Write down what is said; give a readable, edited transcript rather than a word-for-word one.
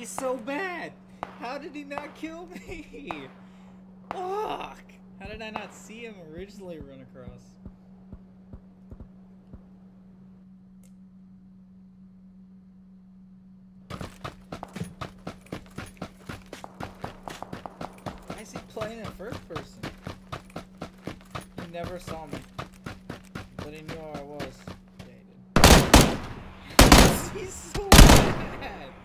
He's so bad. How did he not kill me? Fuck. How did I not see him originally run across? Why is he playing in first person? He never saw me. But he knew where I was. Yeah, he did. He's so bad.